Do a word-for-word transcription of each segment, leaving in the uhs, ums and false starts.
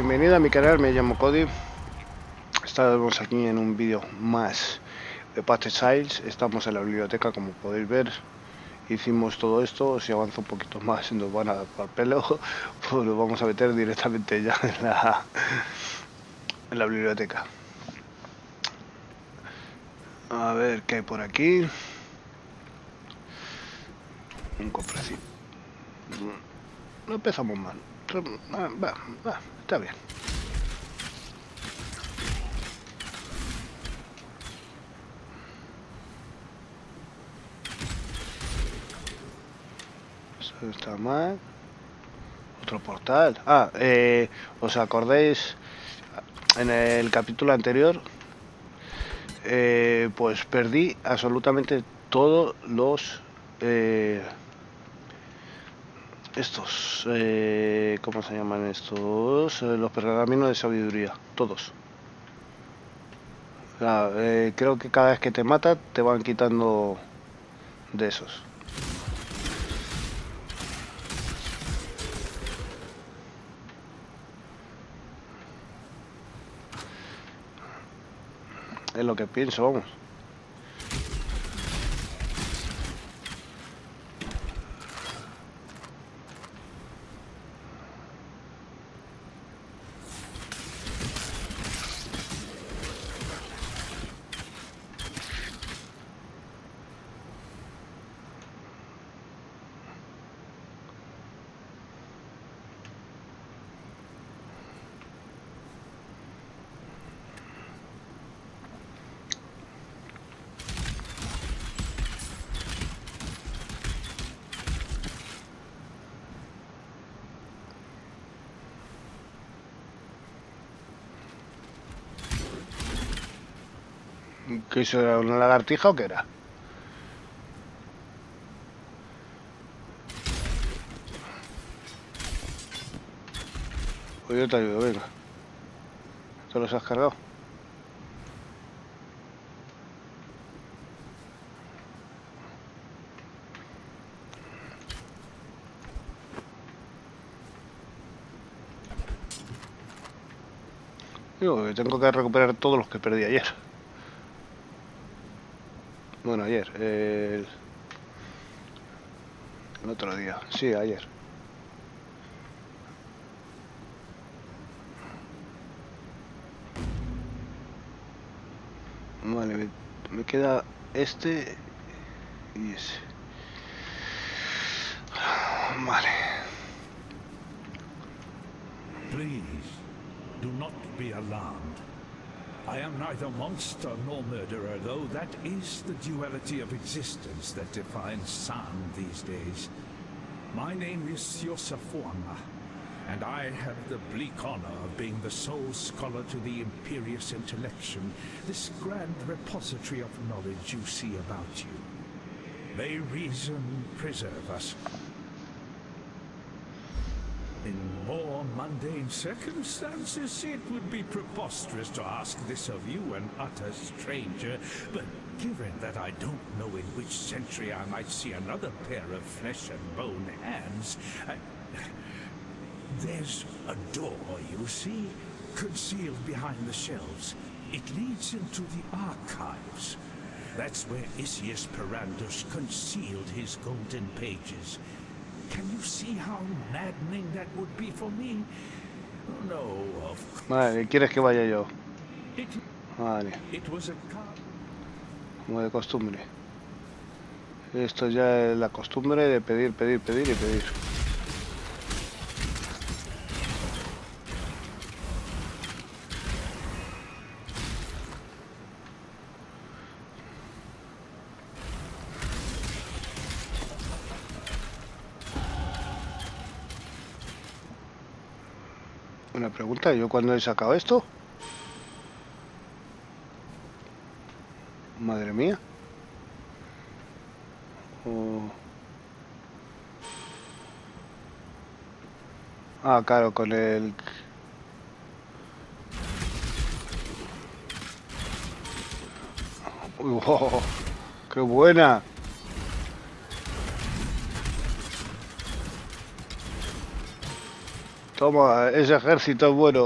Bienvenido a mi canal, me llamo Cody. Estamos aquí en un vídeo más de Patch Files. Estamos en la biblioteca, como podéis ver. Hicimos todo esto, si avanza un poquito más nos van a dar por pelo, pues lo vamos a meter directamente ya en la, en la biblioteca. A ver qué hay por aquí. Un cofrecito. No empezamos mal. Va, va, va, está bien. Eso está mal. Otro portal. Ah, eh, ¿os acordáis? En el capítulo anterior, eh, pues perdí absolutamente todos los... Eh, estos... Eh, ¿Cómo se llaman estos? Eh, los pergaminos de sabiduría. Todos. Ah, eh, creo que cada vez que te mata te van quitando de esos. Es lo que pienso, vamos. ¿Qué hizo? ¿Una lagartija o qué era? Pues yo te ayudo, venga. ¿Te los has cargado? Digo, que tengo que recuperar todos los que perdí ayer. Bueno, ayer. El, el otro día. Sí, ayer. Vale, me, me queda este y ese. Vale. Please, do not be alarmed. I am neither monster nor murderer, though that is the duality of existence that defines San these days. My name is Yosafuama, and I have the bleak honor of being the sole scholar to the Imperious Intellection, this grand repository of knowledge you see about you. May reason preserve us. In more mundane circumstances, it would be preposterous to ask this of you, an utter stranger, but given that I don't know in which century I might see another pair of flesh and bone hands, I... There's a door, you see, concealed behind the shelves. It leads into the archives. That's where Isius Perandus concealed his golden pages. Can you see how maddening that would be for me? No, of course. Vale, ¿quieres que vaya yo? It, Vale, it was a como de costumbre. Esto ya es la costumbre de pedir, pedir, pedir y pedir. Una pregunta, ¿yo cuándo he sacado esto? Madre mía. Oh. Ah, claro, con el... Uy, wow, ¡qué buena! Toma, ese ejército es bueno.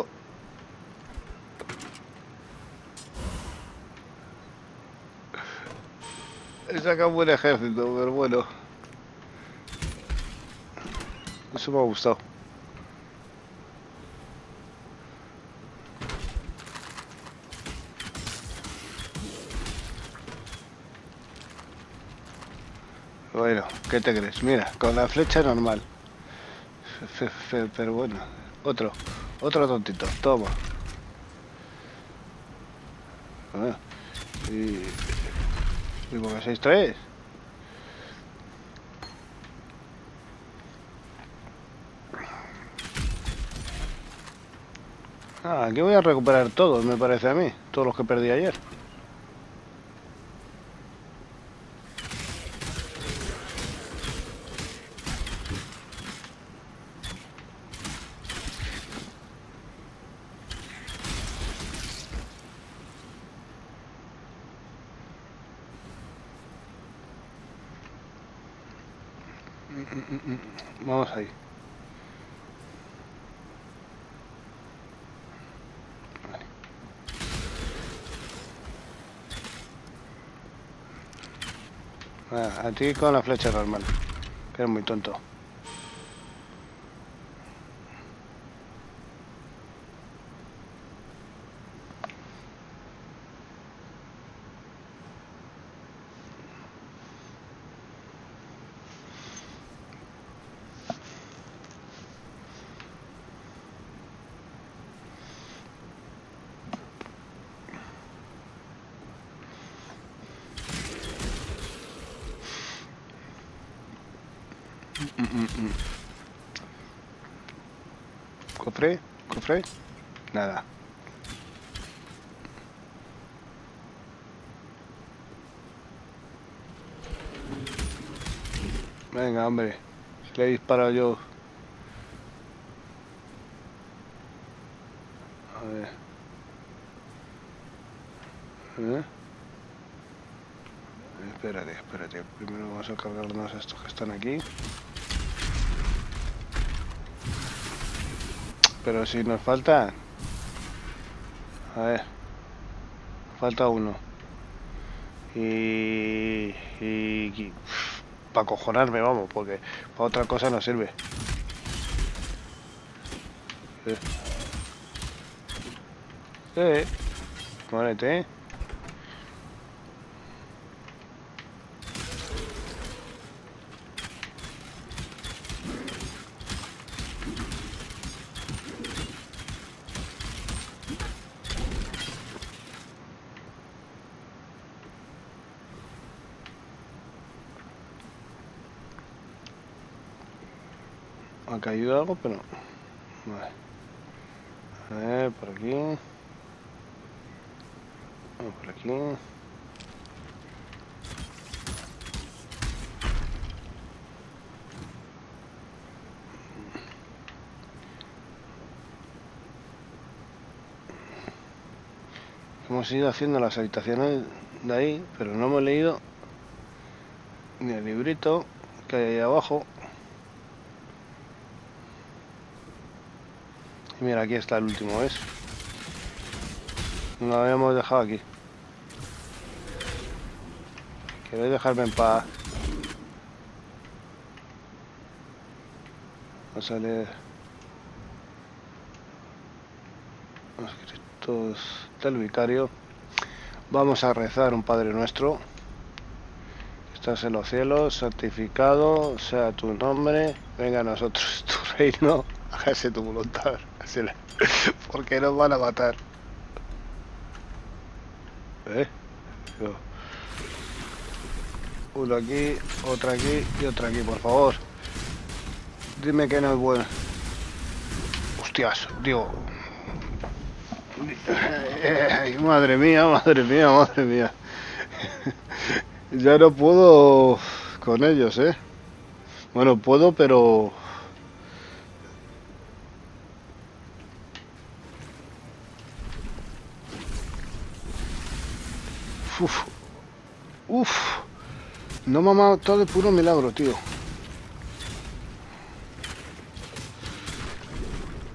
He sacado un buen ejército, pero bueno. Eso me ha gustado. Bueno, ¿qué te crees? Mira, con la flecha normal. Fe, fe, pero bueno, otro, otro tontito, toma. Bueno, y... ¿Y por qué seis tres? Ah, aquí voy a recuperar todos, me parece a mí. Todos los que perdí ayer. Vamos ahí. Vale. Ah, a ti con la flecha normal, que eres muy tonto. Mm, mm, mm. ¿Cofre? ¿Cofre? Nada. Venga, hombre. Le he disparado yo. A ver. ¿Eh? Espérate, espérate. Primero vamos a cargarnos a estos que están aquí. Pero si nos falta... A ver. Falta uno. Y... y... para acojonarme, vamos, porque para otra cosa no sirve. Eh. Eh. Muérete, eh. Ha caído algo, pero... Vale. A ver, por aquí. Vamos por aquí. Hemos ido haciendo las habitaciones de ahí, pero no hemos leído ni el librito que hay ahí abajo. Y mira, aquí está el último, ¿ves? Lo habíamos dejado aquí. ¿Queréis dejarme en paz? Vamos a leer los escritos del vicario. Vamos a rezar un Padre Nuestro. Estás en los cielos, santificado sea tu nombre, venga a nosotros tu reino, hágase tu voluntad. Porque nos van a matar. ¿Eh? Uno aquí, otro aquí y otro aquí, por favor. Dime que no es bueno. Hostias, digo. Ay, madre mía, madre mía, madre mía. Ya no puedo con ellos, ¿eh? Bueno, puedo, pero... Uf. Uf. No me ha matado de puro milagro, tío.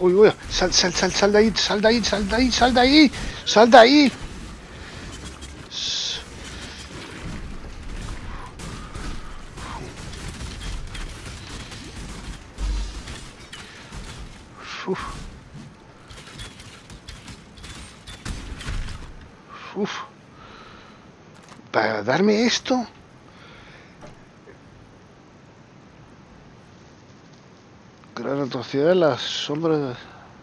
Uy, uy, sal, sal, sal, sal de ahí, sal de ahí, sal de ahí, sal de ahí, sal de ahí. Uf. Uf. Para darme esto. Gran atrocidad en las sombras.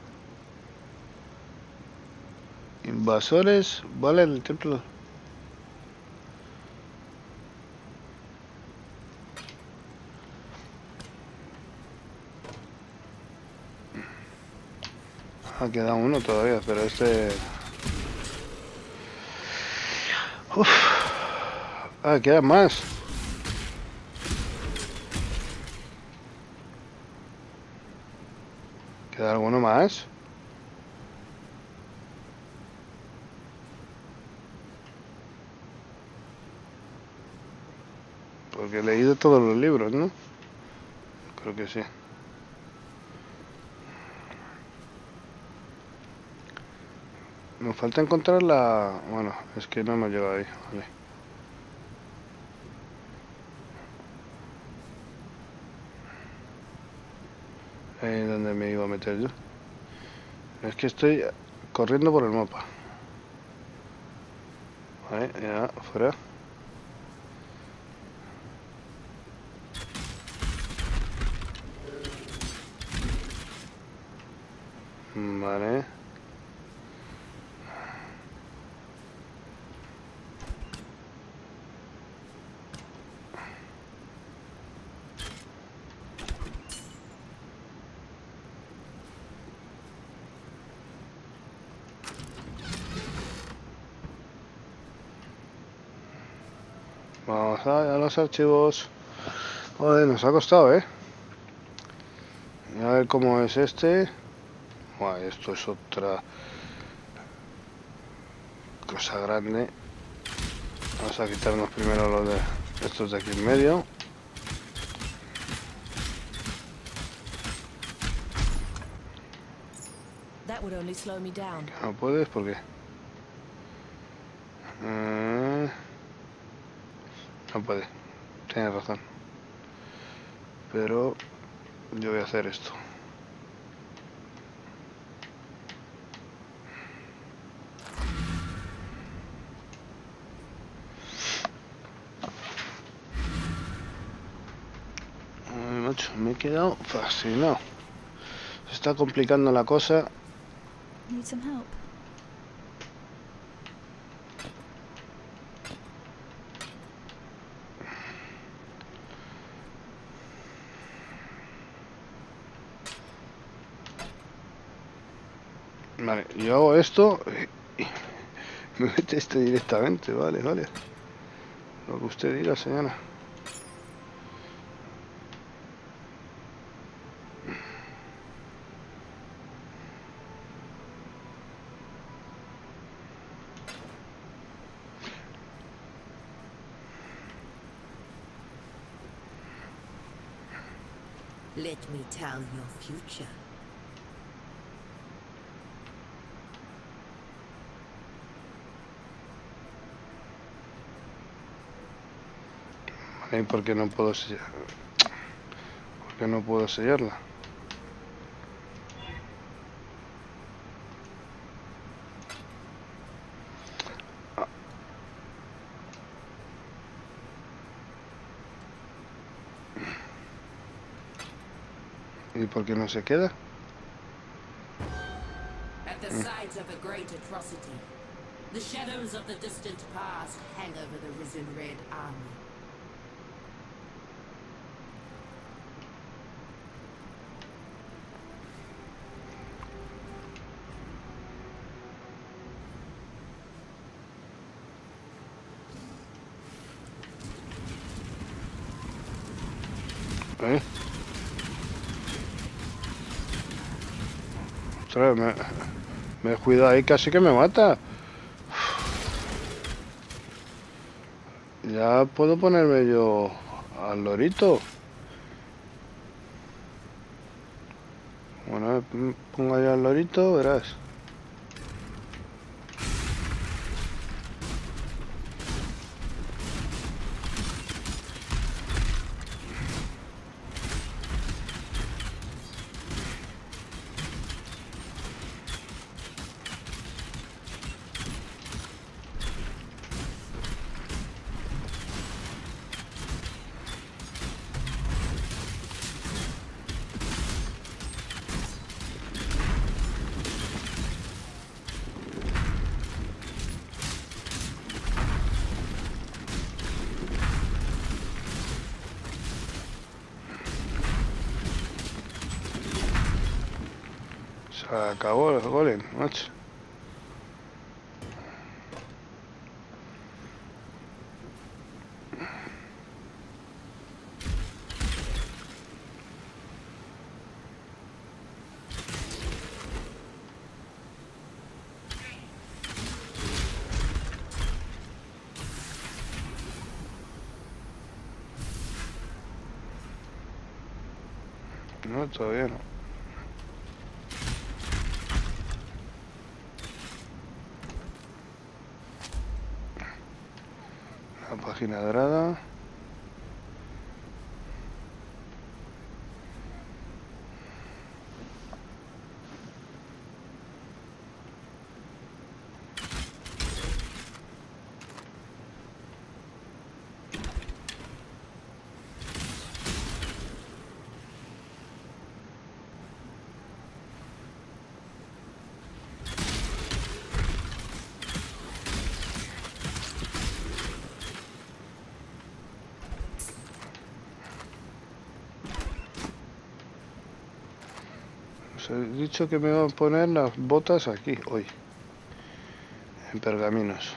Invasores. Vale, en el templo. Ha quedado uno todavía, pero este... Uf. Ah, queda más. ¿Queda alguno más? Porque he leído todos los libros, ¿no? Creo que sí. Nos falta encontrar la... Bueno, es que no hemos llegado ahí. Vale. Ahí es donde me iba a meter yo. Es que estoy corriendo por el mapa. Vale, ya, fuera. Vale. Vamos a, a los archivos. Joder, nos ha costado, ¿eh? Y a ver cómo es este. Buah, esto es otra cosa grande. Vamos a quitarnos primero los de estos de aquí en medio. No puedes, ¿por qué? Eh, no puede. Tienes razón. Pero yo voy a hacer esto. Ay, macho, me he quedado fascinado. Se está complicando la cosa. Need some help. Vale, yo hago esto y me mete este directamente, vale, vale. Lo que usted diga, señora. Let me tell your future. Vale, ¿por qué no puedo sellar? ¿Por qué no puedo sellarla? ¿Y por qué no se queda? At the site of a great atrocity, the shadows of the distant past hang over the risen Red Army. ¿Eh? Ostras, me, me cuida ahí, casi que me mata. Ya puedo ponerme yo al lorito. Bueno, eh, pongo allá el lorito, verás. Se acabó el golem, macho. No, todavía no. La página dorada. Os he dicho que me iban a poner las botas aquí, hoy. En pergaminos.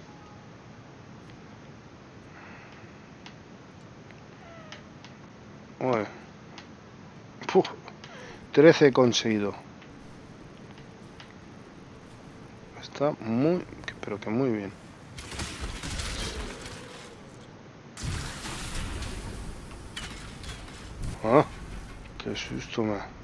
Bueno. Puf, trece he conseguido. Está muy, pero que muy bien. Ah, qué susto me ha.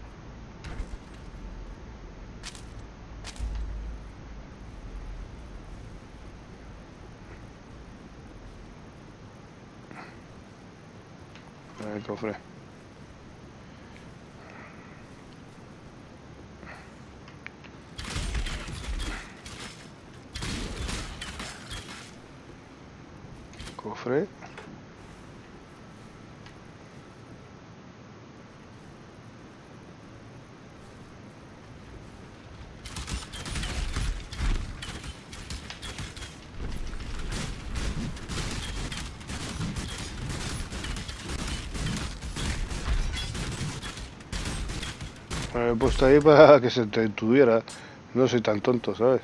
El cofre. Cofre. Me lo he puesto ahí para que se te tuviera. No soy tan tonto, ¿sabes?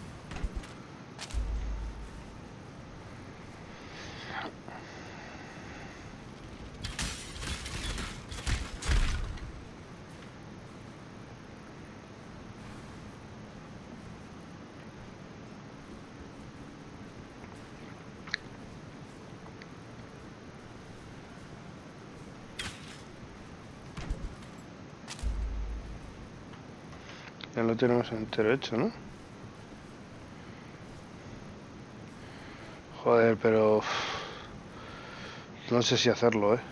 Ya lo tenemos entero hecho, ¿no? Joder, pero... no sé si hacerlo, ¿eh?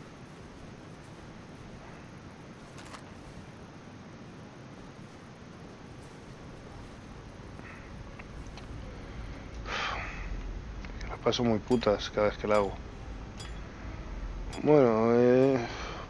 Las paso muy putas cada vez que la hago. Bueno, eh...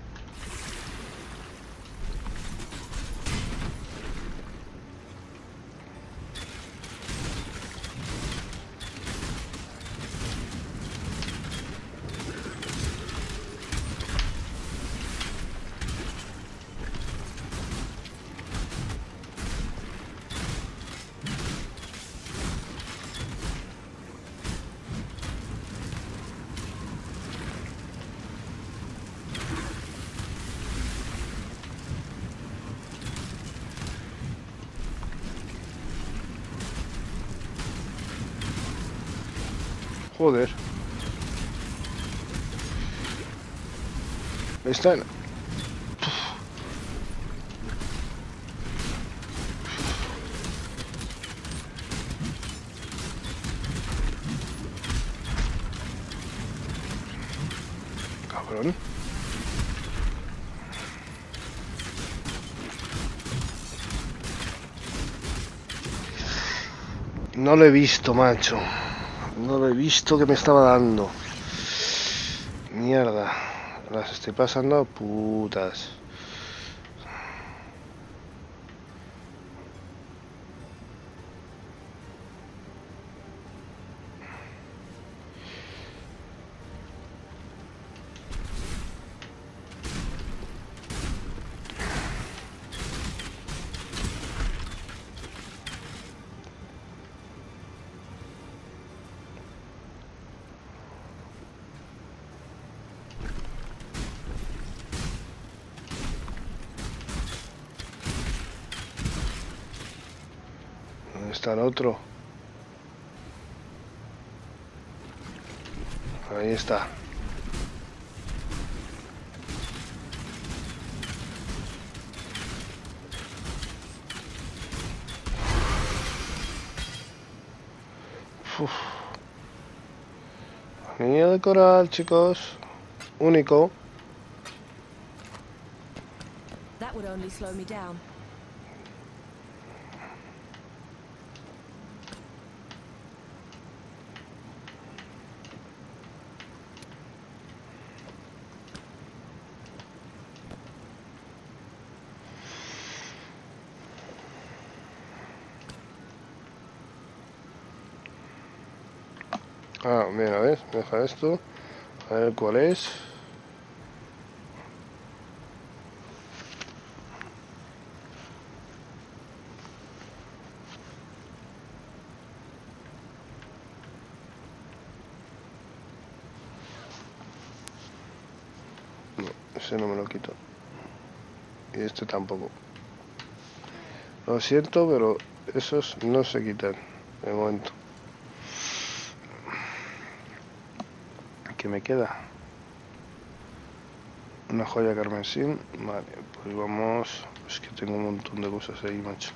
joder. Están... cabrón. No lo he visto, macho. No lo he visto que me estaba dando. Mierda. Las estoy pasando putas. ¿Dónde está el otro? Ahí está. Uf. Niño de coral, chicos. Único. That would only slow me down. Ah, mira, a ver, deja esto. A ver cuál es. No, ese no me lo quito. Y este tampoco. Lo siento, pero esos no se quitan de momento. ¿Qué me queda? Una joya carmesí. Vale, pues vamos. Es que tengo un montón de cosas ahí, macho.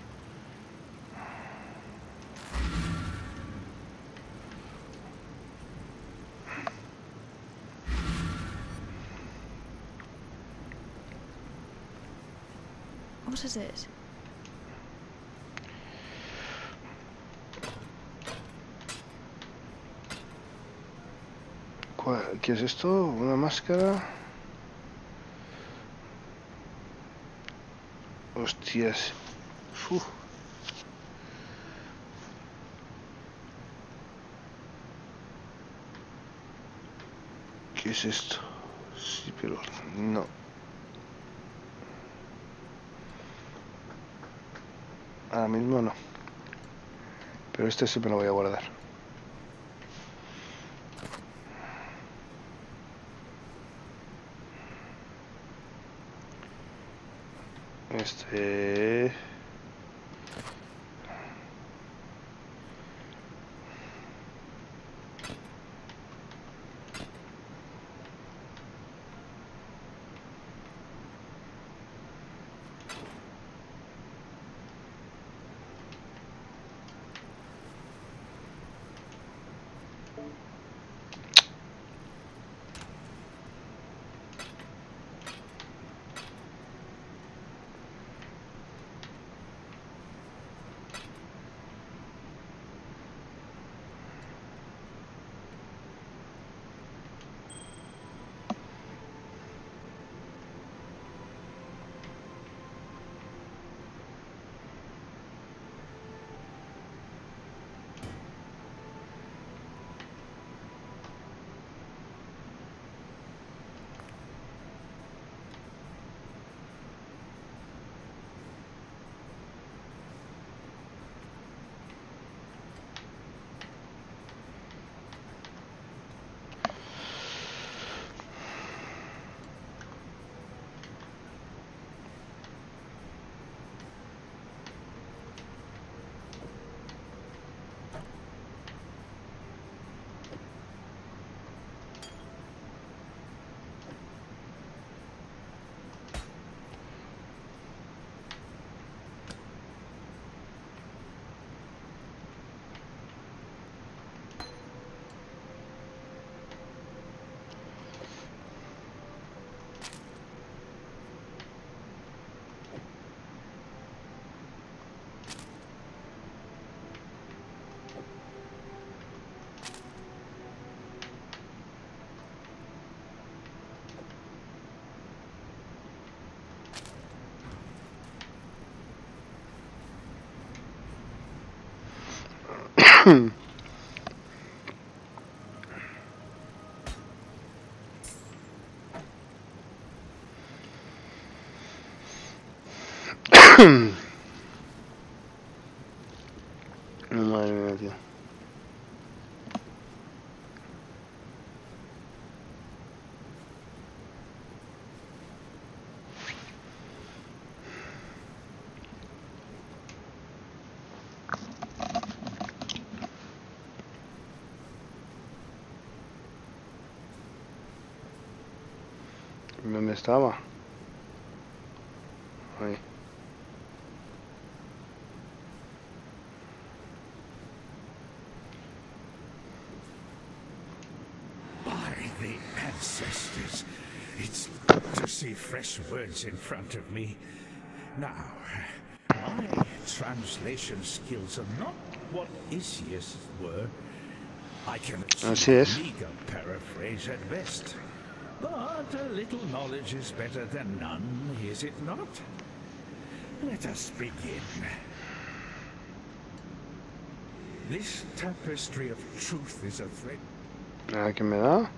What is it? ¿Cuál- ¿Qué es esto? ¿Una máscara? Hostias. Uf. ¿Qué es esto? Sí, pero no. Ahora mismo no. Pero este sí me lo voy a guardar. Este... Madre mía, tío. ¿Dónde estaba? Ahí. By the ancestors, it's good to see fresh words in front of me. Now, my translation skills are not what Isius were. I can Así achieve es. legal paraphrase at best. But a little knowledge is better than none, is it not? Let us begin. This tapestry of truth is a thread. ¿A qué me da?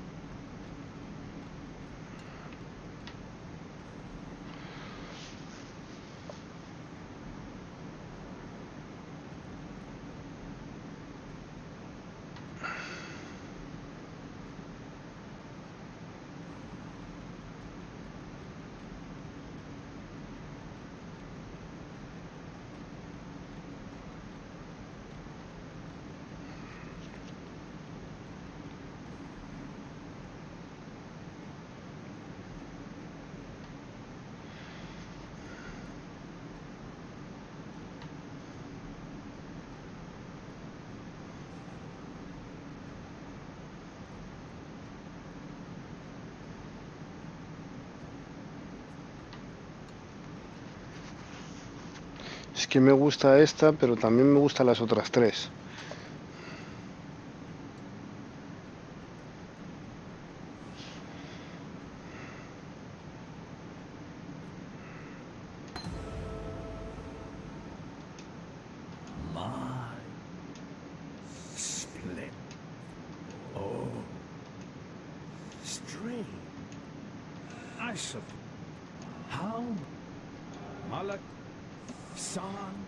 Es que me gusta esta, pero también me gustan las otras tres. My split. Oh, strange. I suppose. How? Malak San.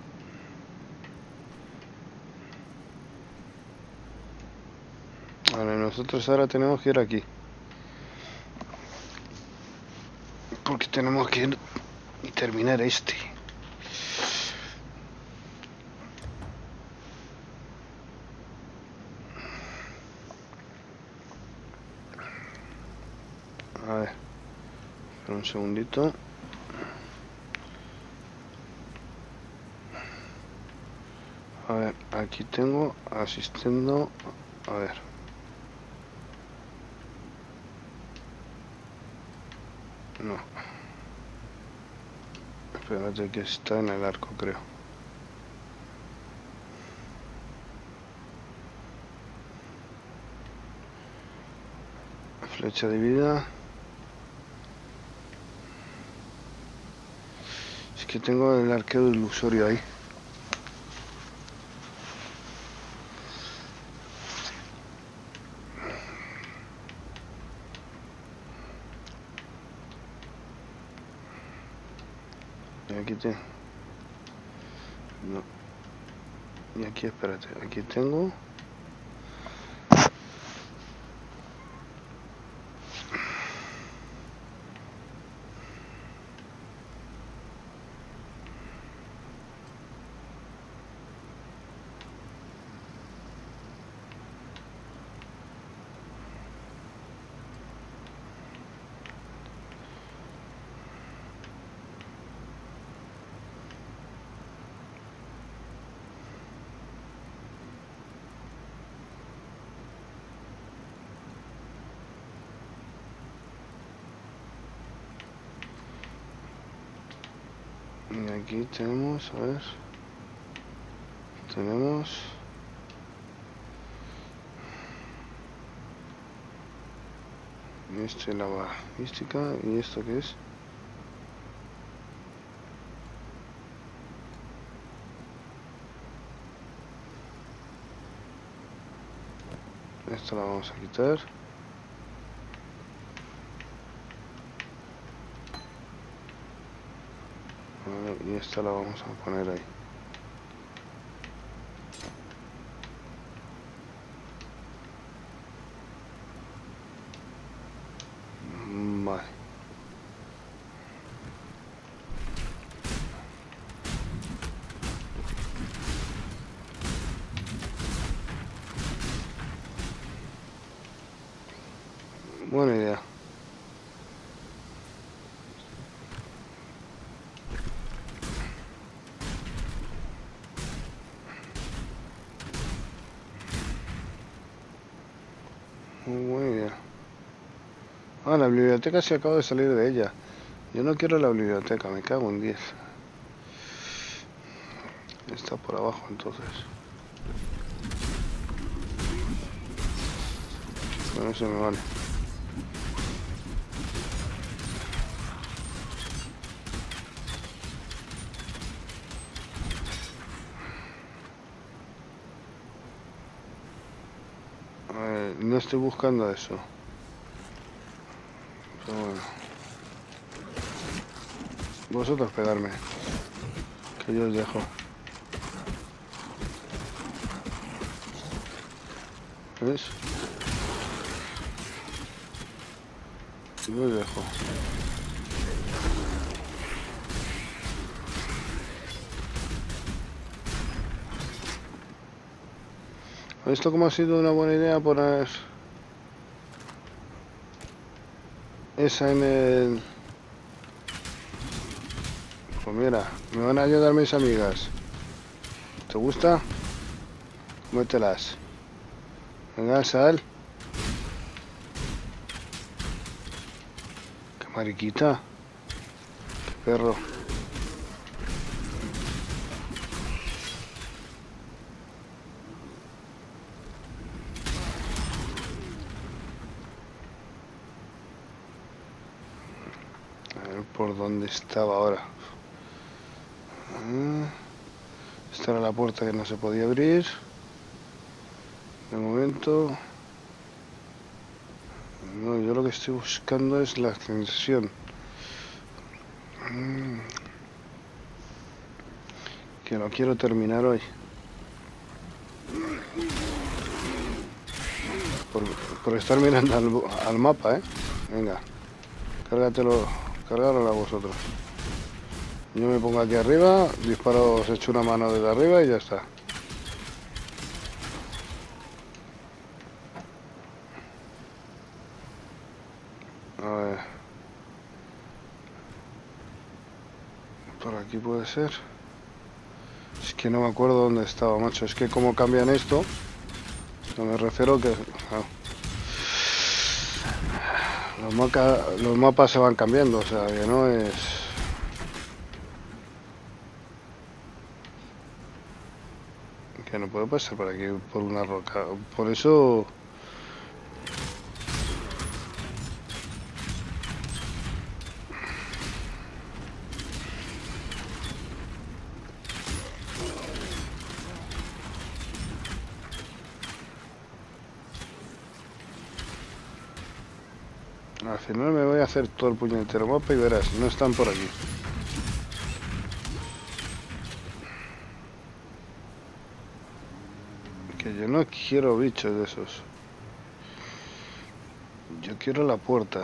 Vale, nosotros ahora tenemos que ir aquí. Porque tenemos que ir y terminar este. A ver, espera un segundito. A ver, aquí tengo asistiendo. A ver. No. Espérate que está en el arco, creo. Flecha de vida. Es que tengo el arqueo ilusorio ahí. Y aquí tengo. No. Y aquí, espérate, aquí tengo. Y aquí tenemos, a ver, tenemos este, la balística. ¿Y esto qué es? Esto lo vamos a quitar. Vale, y esta la vamos a poner ahí. Vale. Buena idea. Muy buena idea. Ah, la biblioteca se acaba de salir de ella. Yo no quiero la biblioteca, me cago en diez. Está por abajo entonces. Bueno, se me vale. A ver, no estoy buscando eso. Pero bueno. Vosotros pegarme. Que yo os dejo. ¿Ves? Yo os dejo. Esto como ha sido una buena idea poner esa en el... Pues mira, me van a ayudar mis amigas. ¿Te gusta? Mételas. Venga, sal. Qué mariquita. Qué perro. A ver por dónde estaba ahora. Esta era la puerta que no se podía abrir. De momento... No, yo lo que estoy buscando es la ascensión. Que lo quiero terminar hoy. Por, por estar mirando al, al mapa, ¿eh? Venga. Cárgatelo. Cargarlo a vosotros. Yo me pongo aquí arriba, disparo, os echo una mano desde arriba y ya está. A ver. Por aquí puede ser. Es que no me acuerdo dónde estaba, macho. Es que como cambian esto, no me refiero que... Ah. Los, maca, los mapas se van cambiando, o sea, que no es... Que no puedo pasar por aquí, por una roca. Por eso... Al final me voy a hacer todo el puñetero mapa y verás, no están por aquí. Que yo no quiero bichos de esos. Yo quiero la puerta.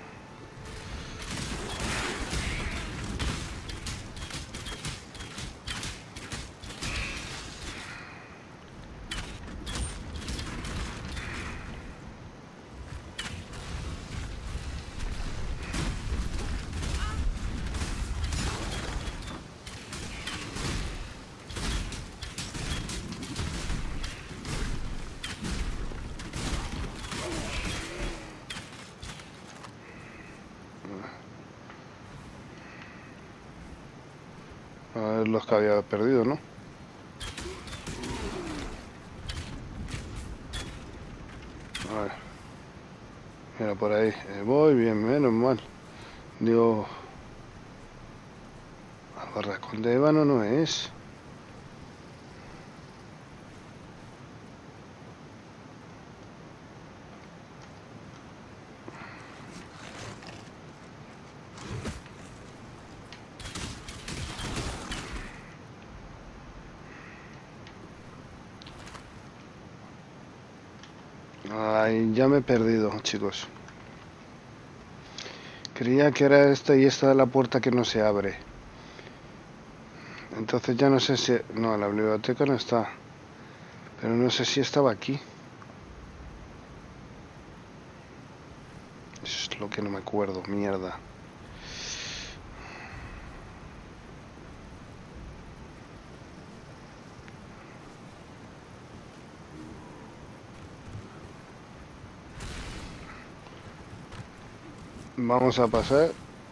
A ver los que había perdido, ¿no? A ver. Mira por ahí. Eh, voy bien, menos mal. Digo... Al barracón de ébano no es. Ay, ya me he perdido, chicos. Creía que era esta y esta es la puerta que no se abre. Entonces ya no sé si... No, la biblioteca no está. Pero no sé si estaba aquí. Eso es lo que no me acuerdo, mierda. Vamos a pasar.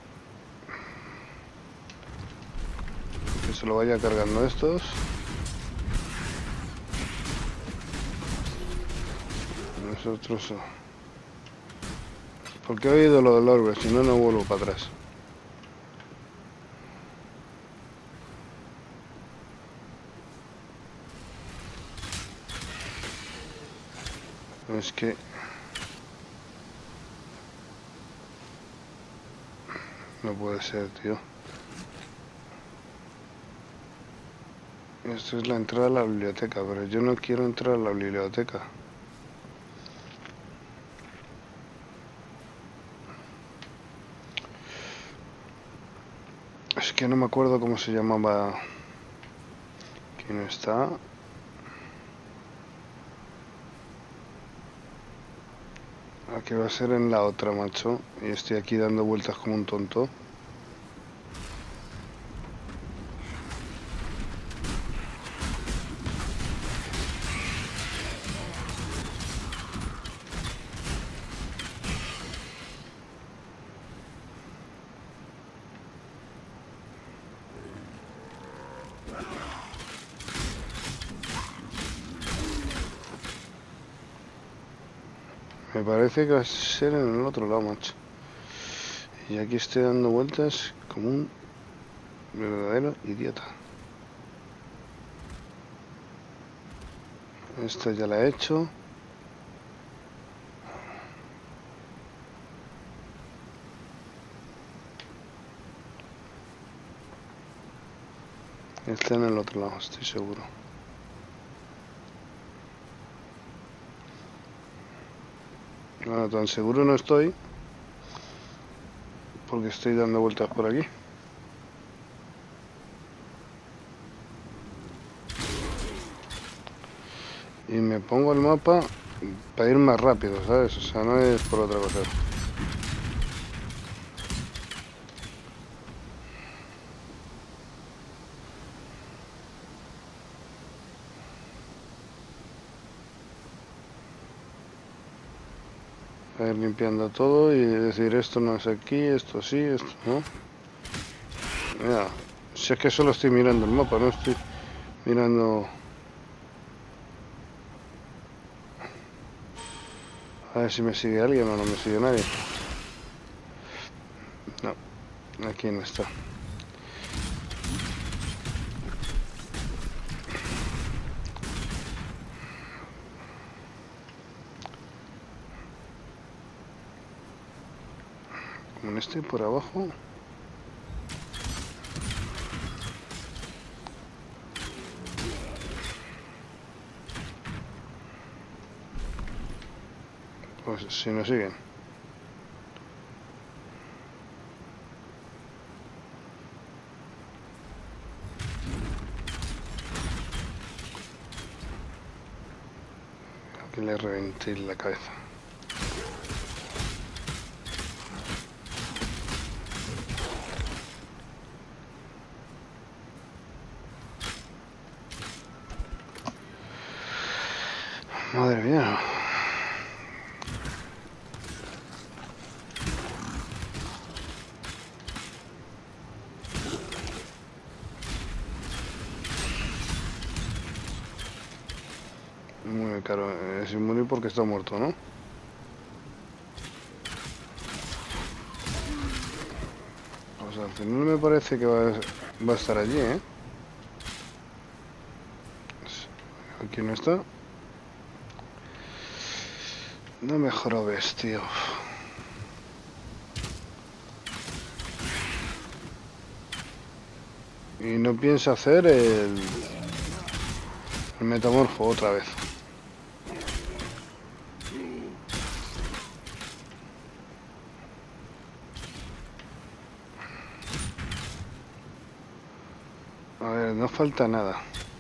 Que se lo vaya cargando estos. Nosotros... Porque he oído lo del orbe, si no, no vuelvo para atrás. Es que... No puede ser, tío. Esto es la entrada a la biblioteca, pero yo no quiero entrar a la biblioteca. Es que no me acuerdo cómo se llamaba. ¿Quién está? Aquí va a ser en la otra, macho. Y estoy aquí dando vueltas como un tonto. Me parece que va a ser en el otro lado, macho. Y aquí estoy dando vueltas como un verdadero idiota. Esta ya la he hecho. Está en el otro lado, estoy seguro. Bueno, tan seguro no estoy, porque estoy dando vueltas por aquí. Y me pongo el mapa para ir más rápido, ¿sabes? O sea, no es por otra cosa. A ir limpiando todo y decir esto no es aquí, esto sí, esto no. Mira, si es que solo estoy mirando el mapa, no estoy mirando... A ver si me sigue alguien o no me sigue nadie. No, aquí no está. Como estoy por abajo. Pues si no siguen. Que le reventé la cabeza. Madre mía. Muy caro, es inmune porque está muerto, ¿no? Pues al final me parece que va a, va a estar allí, ¿eh? Aquí no está. No me jorobes, tío. Y no piensa hacer el, el metamorfo otra vez. A ver, no falta nada.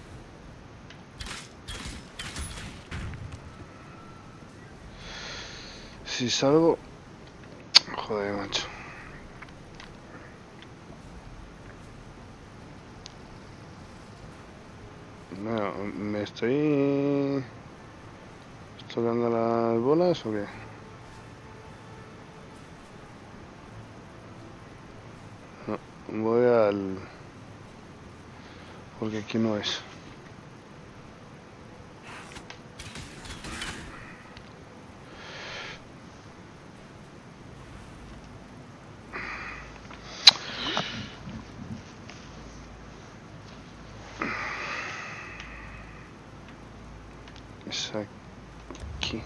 Si salgo... Joder, macho. Bueno, ¿me estoy... ¿Estoy dando las bolas o qué? No, voy al... Porque aquí no es. Es aquí.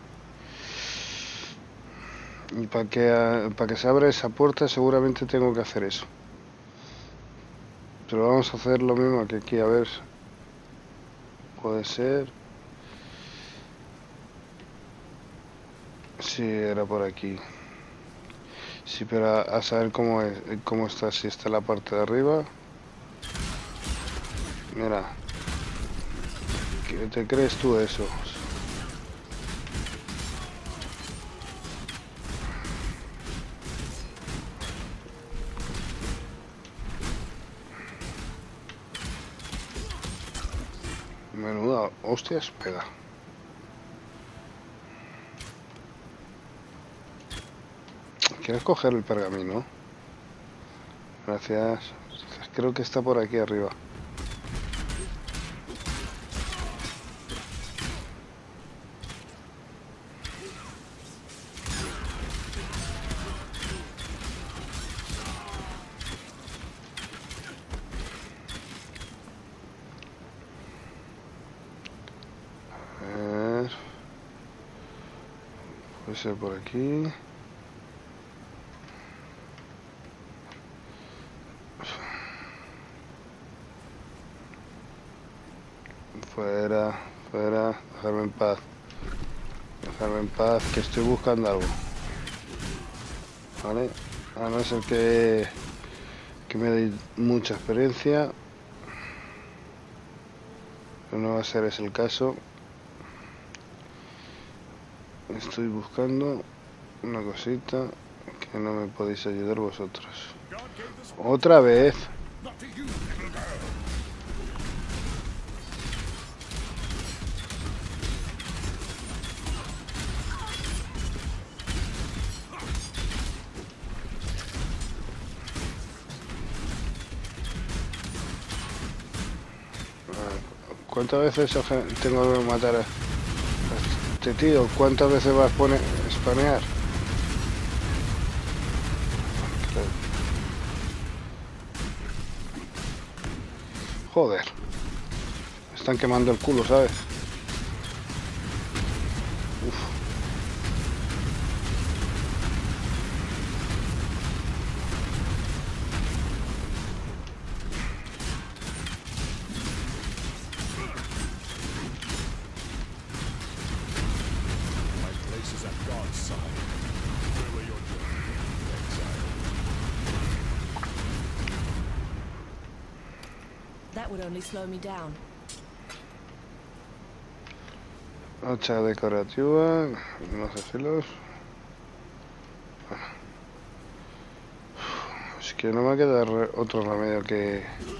Y para que, para que se abra esa puerta seguramente tengo que hacer eso. Pero vamos a hacer lo mismo que aquí, a ver. Puede ser. Sí, era por aquí. Sí, pero a, a saber cómo es, cómo está, si está la parte de arriba. Mira. ¿Qué te crees tú eso? Menuda hostias pega. ¿Quieres coger el pergamino? Gracias. Creo que está por aquí arriba. A ver. Puede ser por aquí. Fuera, fuera, dejarme en paz. Dejarme en paz, que estoy buscando algo. Vale, a no ser que, que me dé mucha experiencia. Pero no va a ser ese el caso. Estoy buscando una cosita que no me podéis ayudar vosotros. Otra vez. ¿Cuántas veces tengo que matar a este tío? ¿Cuántas veces vas a poner spamear? Joder. Me están quemando el culo, ¿sabes? Uf. That would only slow me down. Hacha decorativa, no sé si los... Es que no me queda re otro remedio que...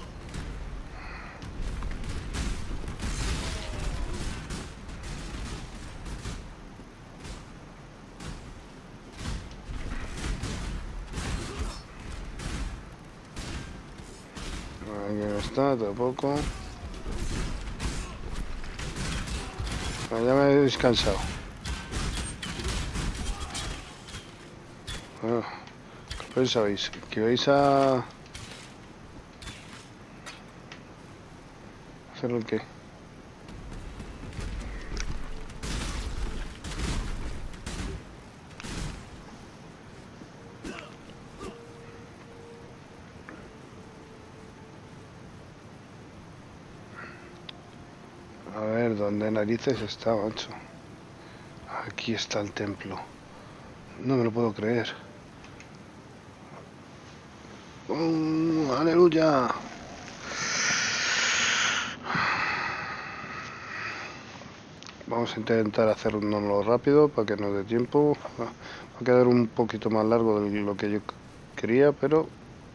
Aquí no está, tampoco. Bueno, ya me habéis cansado. Bueno, ¿qué pensabais? ¿Que vais a... hacer el qué? A ver, ¿dónde narices está, macho? Aquí está el templo. No me lo puedo creer. ¡Oh, aleluya! Vamos a intentar hacerlo rápido para que nos dé tiempo. Va a quedar un poquito más largo de lo que yo quería, pero...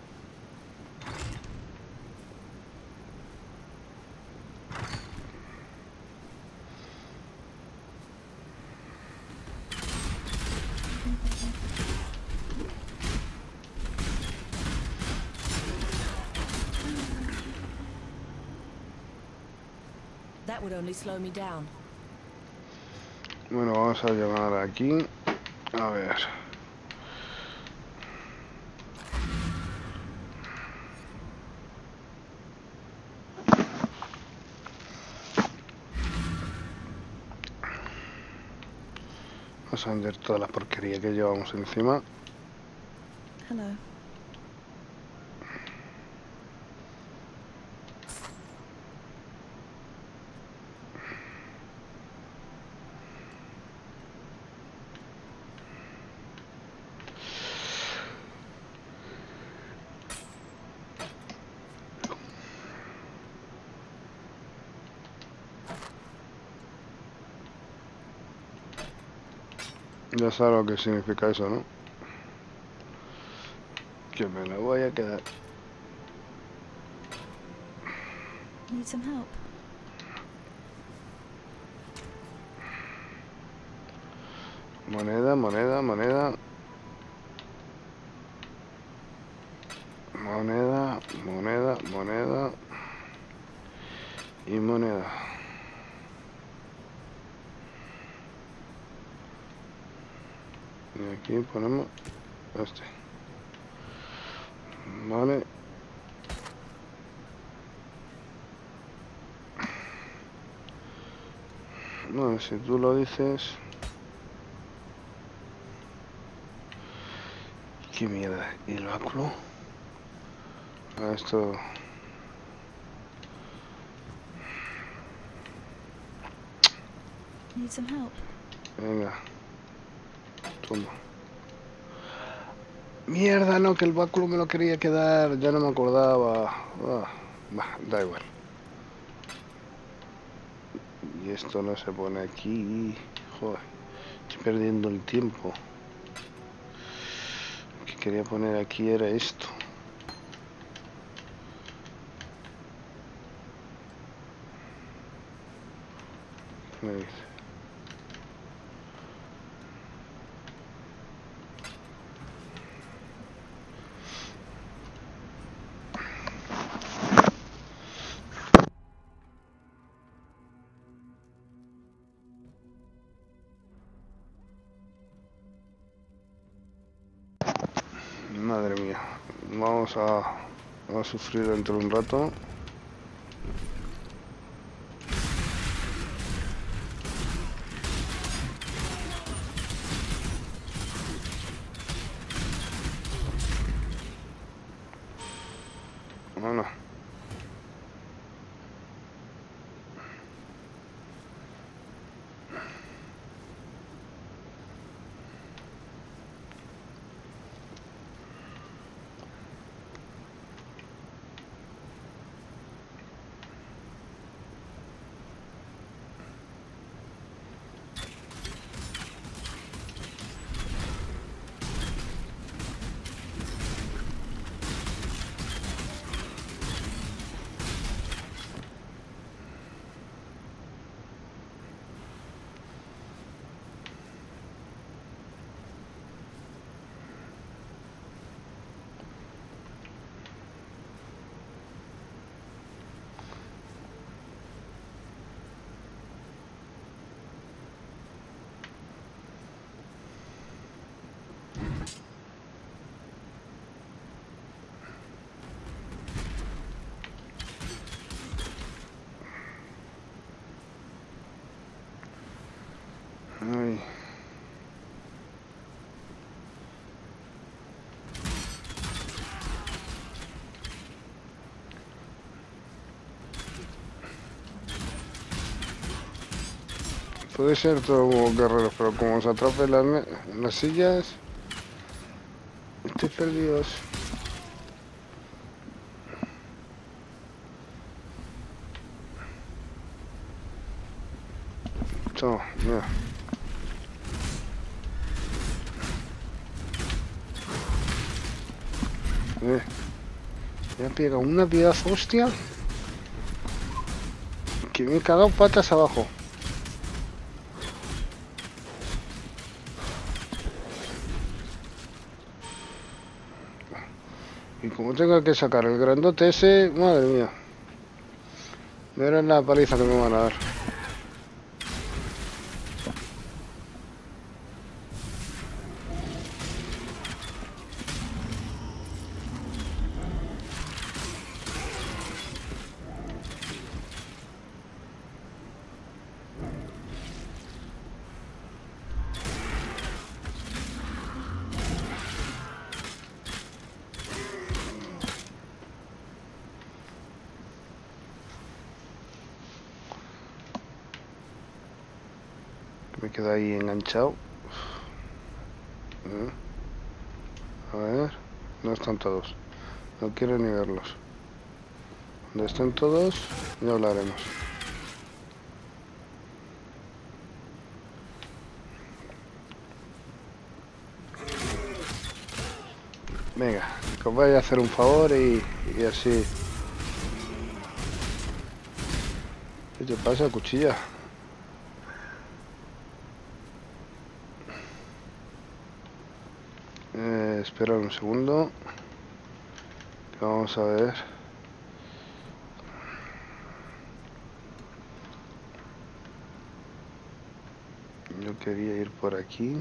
That would only slow me down. Bueno, vamos a llamar aquí. A ver. Vamos a vender toda la porquería que llevamos encima. Hello. Ya sabes lo que significa eso, ¿no? Que me la voy a quedar. Need some help? Moneda, moneda, moneda. Moneda, moneda, moneda. Y moneda. Y aquí ponemos este. Vale. Bueno, si tú lo dices. Qué mierda. ¿Y el báculo? Ah, esto. Need some help? Venga. Toma. Mierda, no, que el báculo me lo quería quedar. Ya no me acordaba. Ah, bah, da igual. Y esto no se pone aquí. Joder, estoy perdiendo el tiempo. Lo que quería poner aquí era esto. ¿Qué me dice? Madre mía, vamos a, a sufrir dentro de un rato. Bueno. Ay. Puede ser todo como guerreros, pero como se atrapen las, las sillas, estoy perdidos. Toma, mira. Eh. Me ha pegado una pedazo hostia que me he cagado patas abajo. Y como tengo que sacar el grandote ese, madre mía. Verán la paliza que me van a dar. Me quedo ahí enganchado. A ver, no están todos. No quiero ni verlos. Cuando estén todos, ya hablaremos. Venga, que os vaya a hacer un favor y, y así. ¿Qué te pasa, cuchilla? Eh, espera un segundo. Que vamos a ver. Yo quería ir por aquí.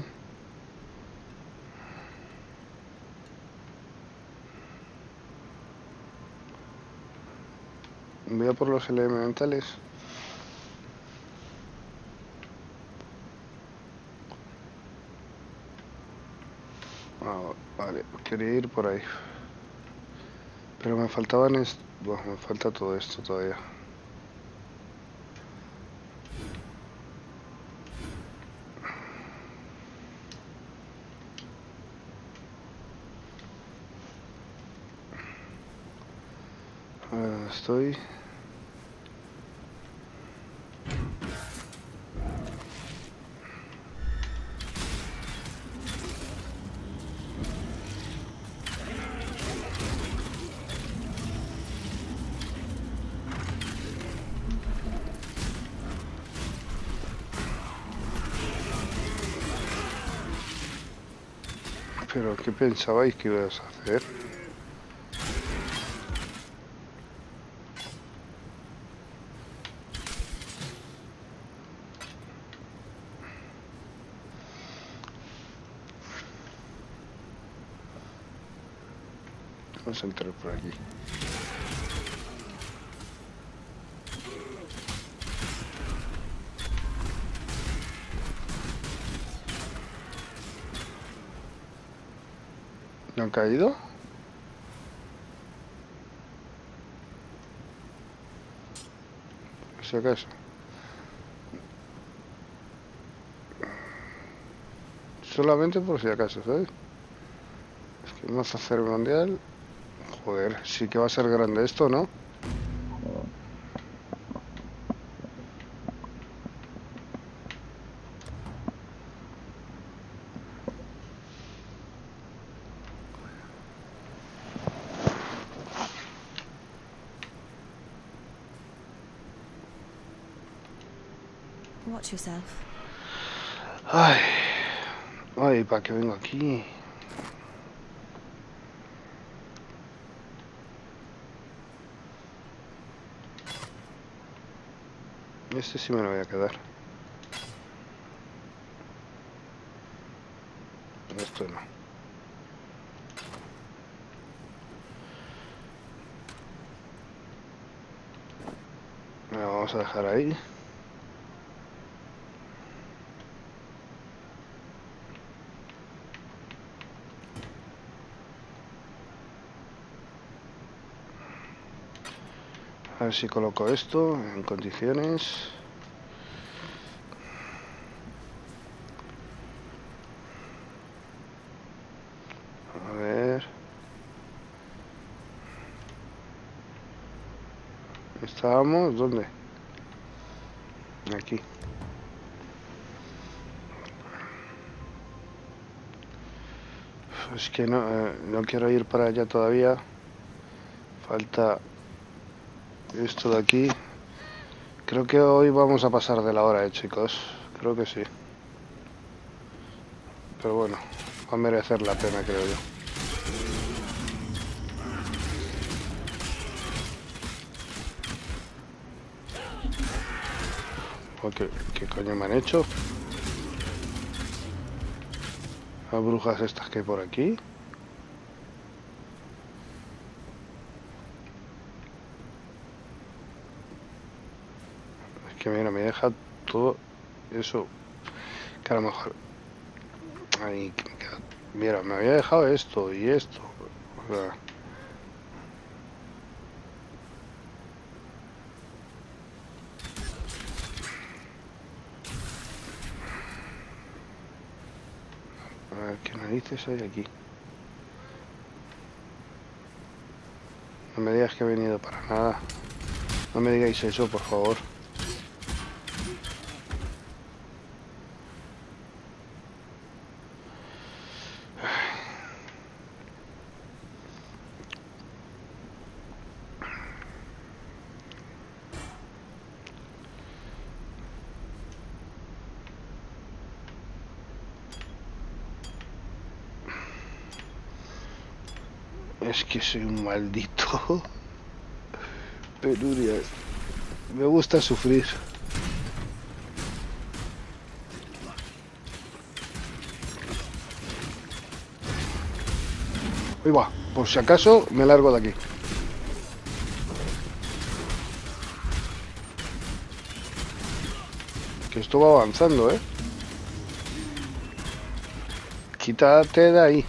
Voy a por los elementales. Ah, vale, quería ir por ahí. Pero me faltaban... Est bueno, me falta todo esto todavía. A ver, ¿dónde estoy? Pero, ¿qué pensabais que ibas a hacer? Vamos a entrar por aquí. ¿No han caído? Si acaso. Solamente por si acaso, ¿sabes? Es que vamos a hacer un mundial. Joder, sí que va a ser grande esto, ¿no? Watch yourself. Ay, ay, ¿para qué vengo aquí? Este sí me lo voy a quedar. Esto no. Lo vamos a dejar ahí. A ver si coloco esto en condiciones. A ver. ¿Estábamos? ¿Dónde? Aquí. Es que no, eh, no quiero ir para allá todavía. Falta esto de aquí. Creo que hoy vamos a pasar de la hora, eh, chicos. Creo que sí. Pero bueno, va a merecer la pena, creo yo. ¿Qué, qué coño me han hecho? Las brujas estas que hay por aquí. Es que mira, me deja todo eso. Que a lo mejor... Ay, que- que- mira, me había dejado esto y esto. O sea... A ver, ¿qué narices hay aquí? No me digas que he venido para nada. No me digáis eso, por favor. Es que soy un maldito. Penuria. Me gusta sufrir. Ahí va. Por si acaso, me largo de aquí. Que esto va avanzando, ¿eh? Quítate de ahí.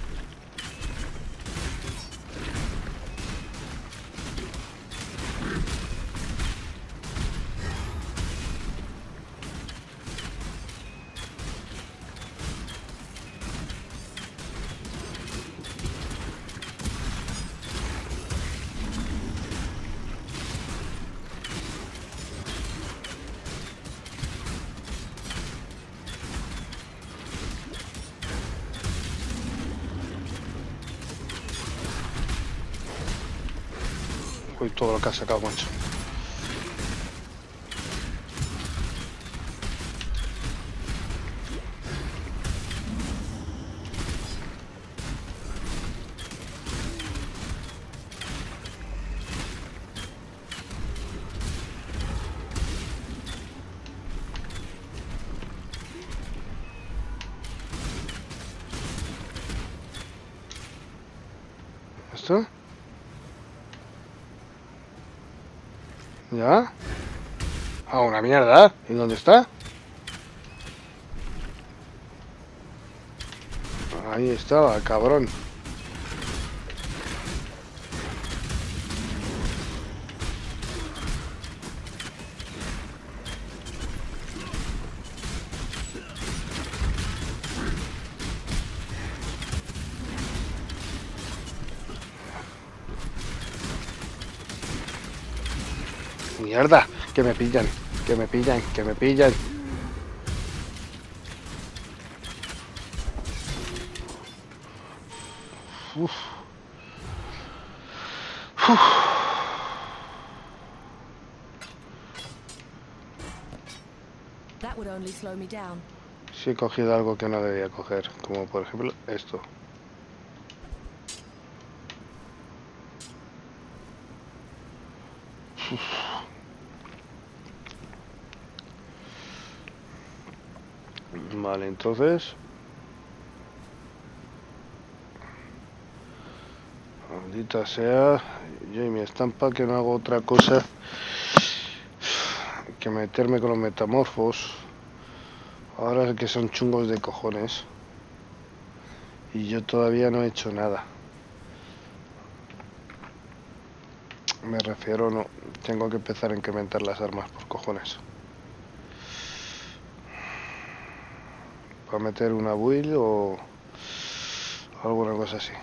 Uy, todo lo que ha sacado, macho. ¿Esto? ¿Ya? Ah, una mierda. ¿Y dónde está? Ahí estaba, cabrón. Mierda, que me pillan, que me pillan, que me pillan. Uf. Uf. That would only slow me down. Sí he cogido algo que no debía coger, como por ejemplo esto. Uf. Vale, entonces... Maldita sea, yo y mi estampa que no hago otra cosa que meterme con los metamorfos. Ahora que son chungos de cojones. Y yo todavía no he hecho nada. Me refiero, no. Tengo que empezar a incrementar las armas por cojones. Para meter una build o alguna cosa así.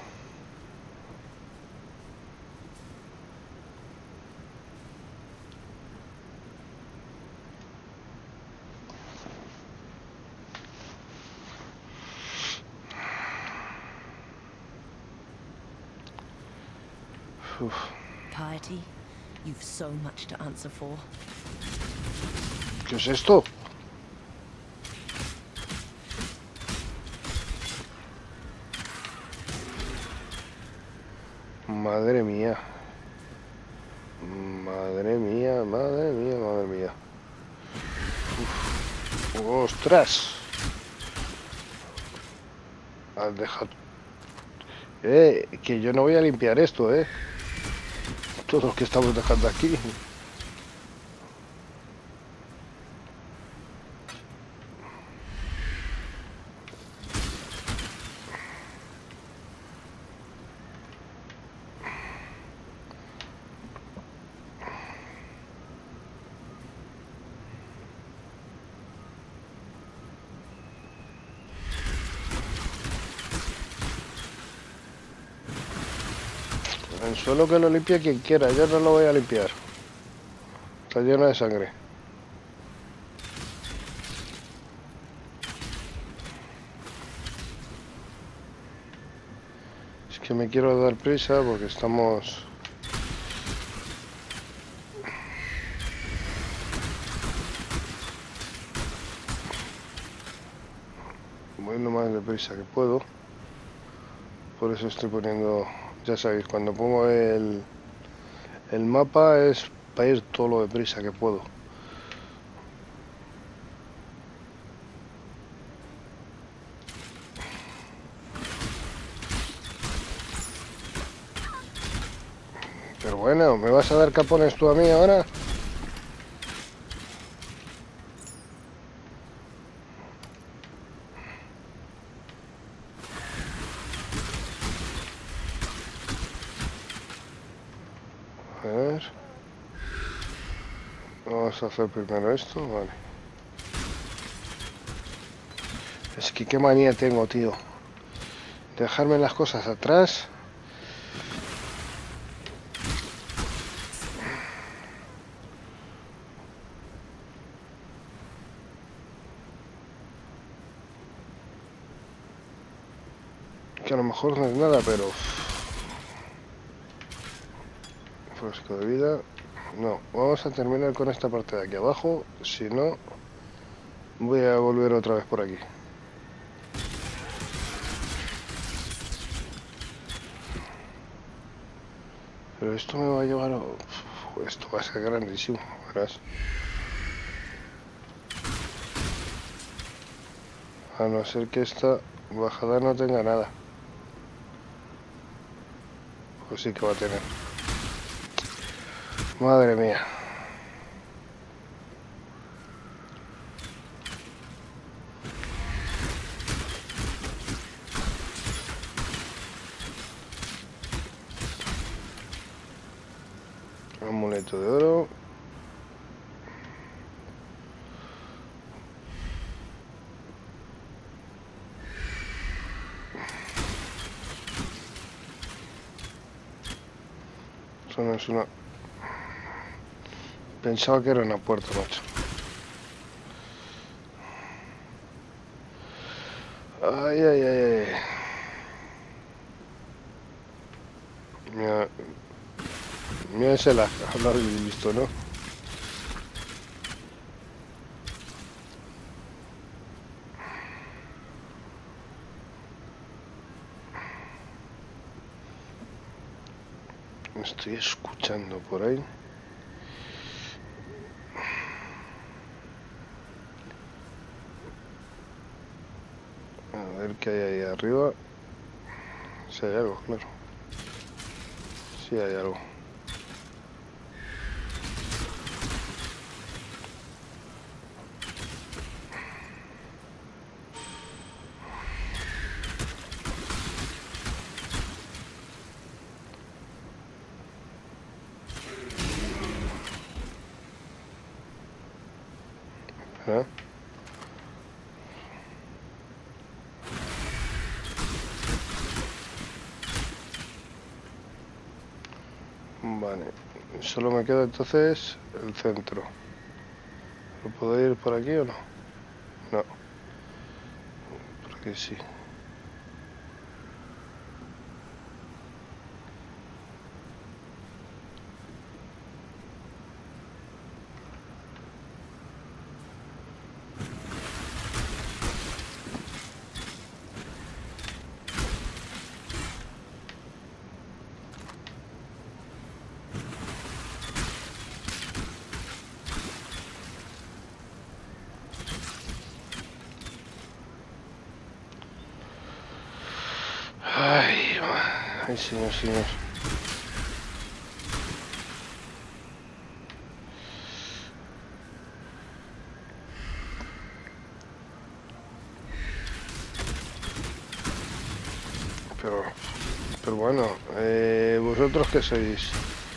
Uf. Piety, you've so much to answer for. ¿Qué es esto? Madre mía. Madre mía, madre mía, madre mía. Uf. ¡Ostras! Has dejado... Eh, que yo no voy a limpiar esto, eh. Todo lo que estamos dejando aquí. El suelo que lo limpie quien quiera, yo no lo voy a limpiar. Está lleno de sangre. Es que me quiero dar prisa porque estamos... Voy lo más deprisa que puedo. Por eso estoy poniendo... Ya sabéis, cuando pongo el, el mapa es para ir todo lo deprisa que puedo. Pero bueno, ¿me vas a dar capones tú a mí ahora? A ver. Vamos a hacer primero esto, vale. Es que qué manía tengo, tío. Dejarme las cosas atrás. Que a lo mejor no es nada, pero... Frasco de vida... No, vamos a terminar con esta parte de aquí abajo. Si no, voy a volver otra vez por aquí. Pero esto me va a llevar... Uf, esto va a ser grandísimo, verás. A no ser que esta bajada no tenga nada. Pues sí que va a tener. Madre mía. Amuleto de oro. Eso no es una... Pensaba que era una puerta, macho. Ay, ay, ay, ay. Mira, mira ese lag, lo habéis visto, ¿no? Me estoy escuchando por ahí. A ver qué hay ahí arriba. Si hay algo, claro. Si hay algo. ¿Eh? Vale, solo me queda entonces el centro. ¿Lo puedo ir por aquí o no? No. Por aquí sí. señor, señor. Pero, pero bueno, eh, ¿vosotros qué sois?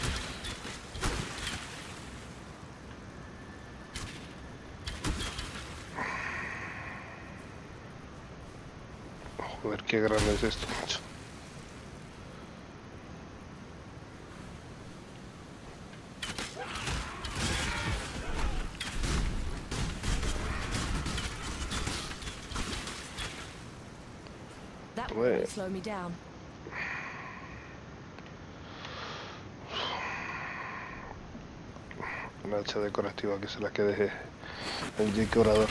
Joder, qué grande es esto, macho. That Wait. would slow me down. Una hacha decorativa que se la quede el decorador.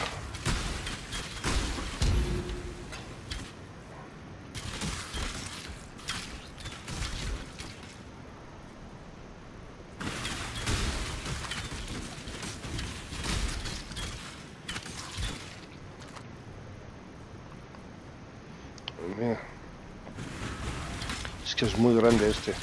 Mira. Es que es muy grande este.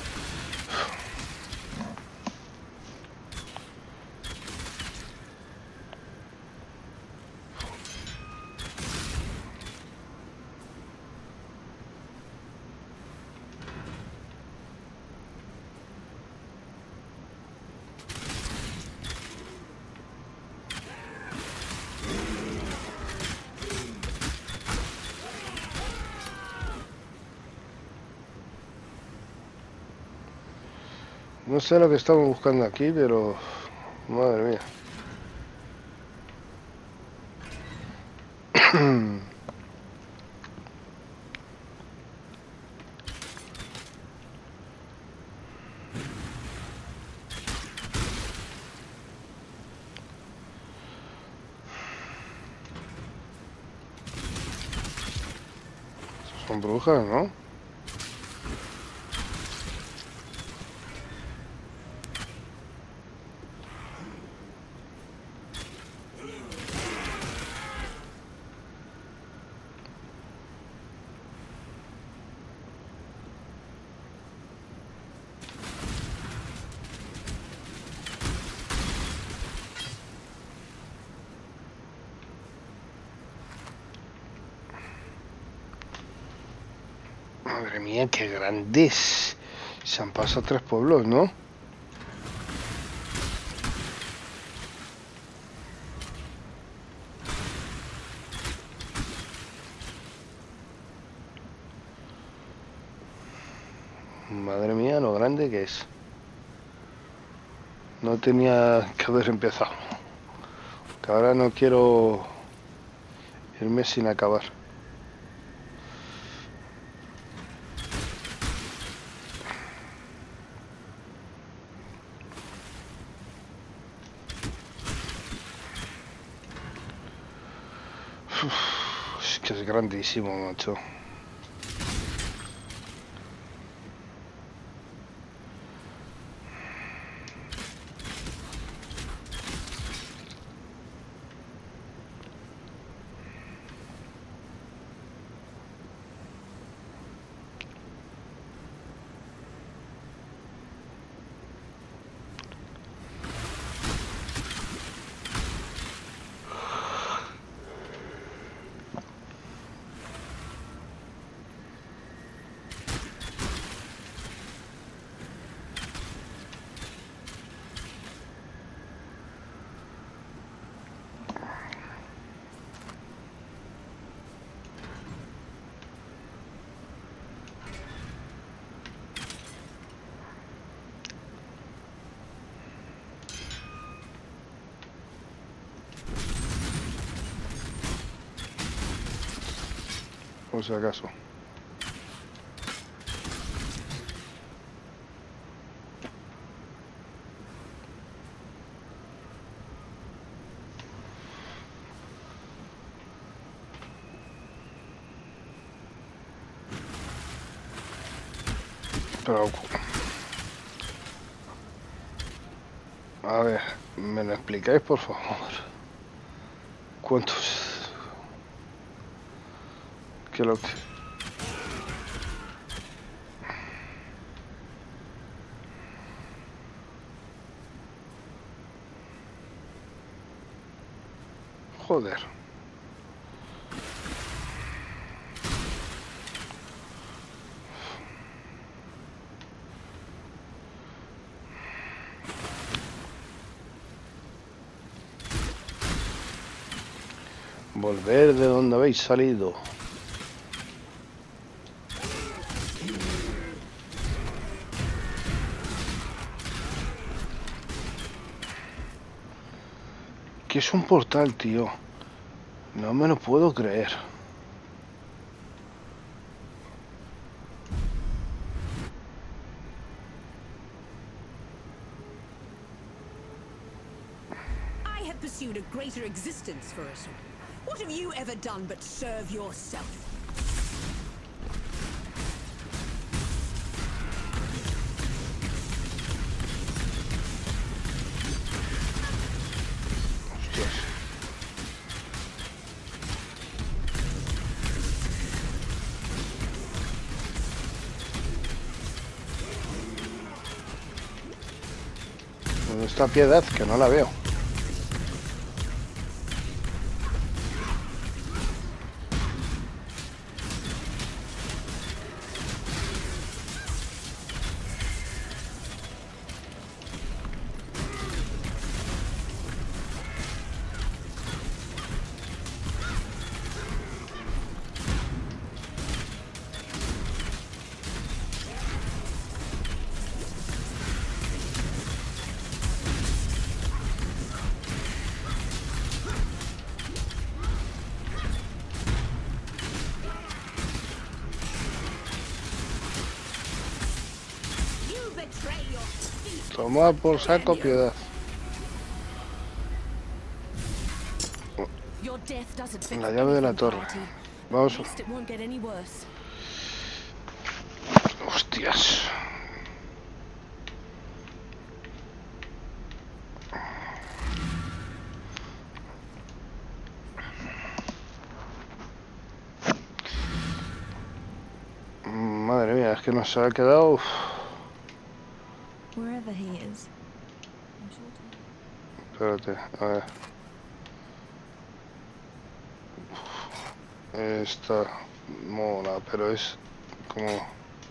No sé lo que estamos buscando aquí, pero... Madre mía. Son brujas, ¿no? Madre mía, qué grandes. Se han pasado tres pueblos, ¿no? Madre mía, lo grande que es. No tenía que haber empezado. Que ahora no quiero irme sin acabar. Uf, es que es grandísimo, macho. Por si acaso. Pero... A ver, ¿me lo explicáis, por favor? ¿Cuántos? ¿Qué lo que...? Joder. Volver de donde habéis salido. ¿Qué es un portal, tío? No me lo puedo creer. I have pursued a greater existence for us all. What have you ever done but serve yourself? Hostias. ¿Dónde está Piedad? Que no la veo. Toma por saco, Piedad. Your death doesn't fix La llave de la anything, torre. Party. Vamos. At least it won't get any worse. Hostias. Madre mía, es que nos ha quedado... Uf. Wherever he is. I'm sure to. Espérate, a ver. Esta mola, pero es como...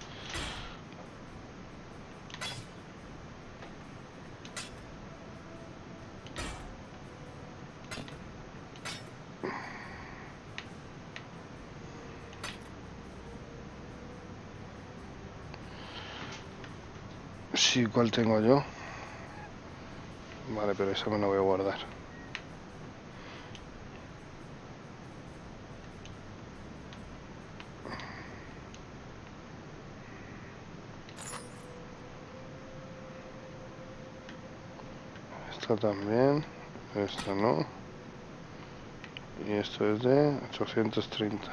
Sí, ¿cuál tengo yo? Vale, pero esa me la voy a guardar. Esta también, esta no. Y esto es de ochocientos treinta.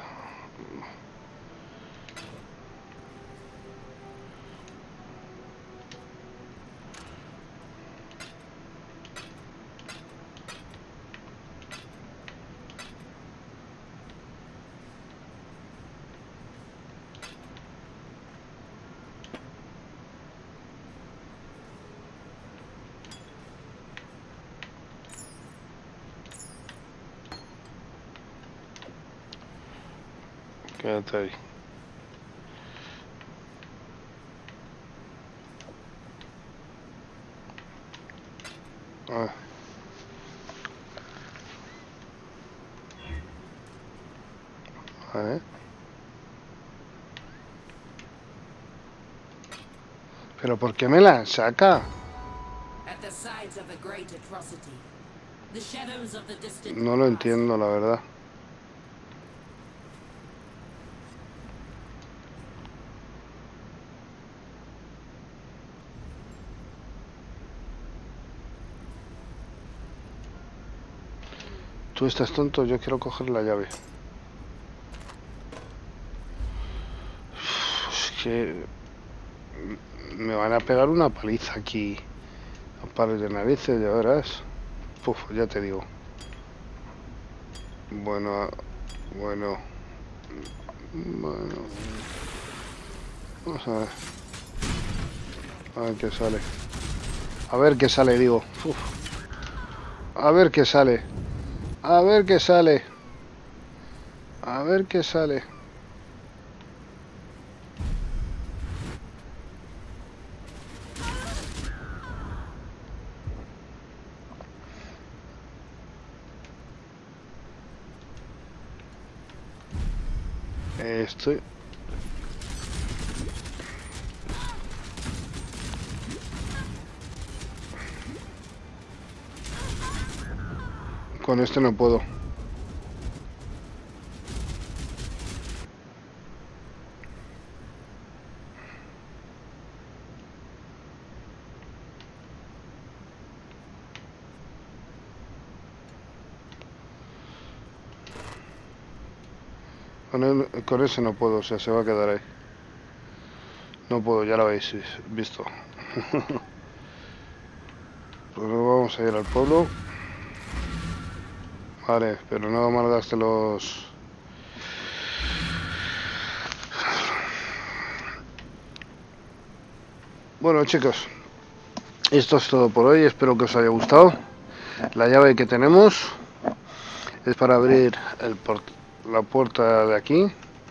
Quédate ahí. Ah. Vale. Pero ¿por qué me la saca? At the sides of a great atrocity. The shadows of the distant No lo past. entiendo, la verdad. Tú estás tonto, yo quiero coger la llave. Es que me van a pegar una paliza aquí a pares de narices, ya verás. Puf, ya te digo. Bueno, bueno, bueno. Vamos a ver. A ver qué sale. A ver qué sale, digo. Uf. A ver qué sale. A ver qué sale. A ver qué sale. Estoy... Con este no puedo. Con, el, con ese no puedo, o sea, se va a quedar ahí. No puedo, ya lo habéis visto. Pues vamos a ir al pueblo. Vale, pero no malgaste los... Bueno, chicos, esto es todo por hoy. Espero que os haya gustado. La llave que tenemos es para abrir el port la puerta de aquí.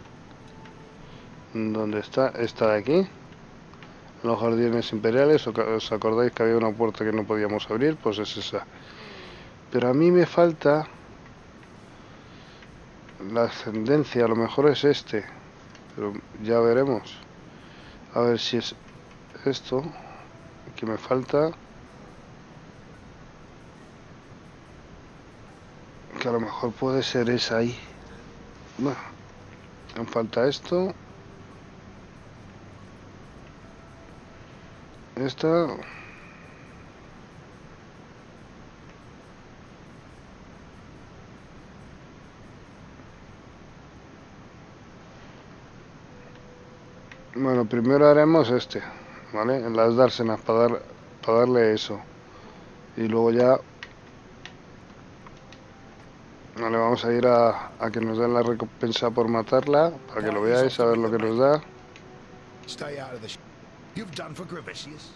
¿Dónde está? Esta de aquí. Los jardines imperiales. ¿Os acordáis que había una puerta que no podíamos abrir? Pues es esa. Pero a mí me falta la ascendencia. A lo mejor es este, pero ya veremos. A ver si es esto que me falta, que a lo mejor puede ser esa ahí. Bueno, me falta esto, esta. Bueno, primero haremos este, ¿vale? En las dársenas para dar, para darle eso. Y luego ya... Vale, vamos a ir a, a que nos den la recompensa por matarla, para que lo veáis, a ver lo que nos da. Stay out of the sh you've done for Gravicius.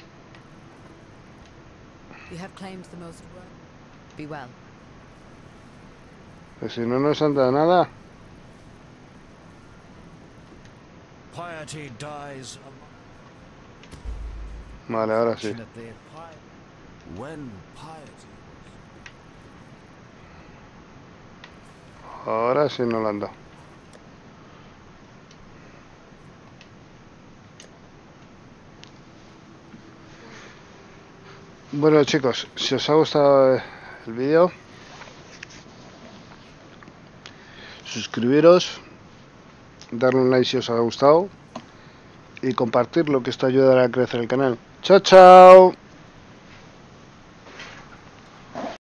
You have claimed the most work. Be well. Pues si no nos han dado nada. Piety dies. Vale, ahora sí. When piety. Ahora sí nos lo han dado. Bueno, chicos, si os ha gustado el vídeo, suscribiros, darle un like si os ha gustado y compartirlo, que esto ayudará a crecer el canal. ¡Chao, chao!